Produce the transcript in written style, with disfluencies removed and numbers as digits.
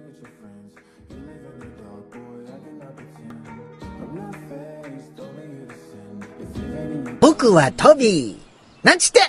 僕はトビー。なんちって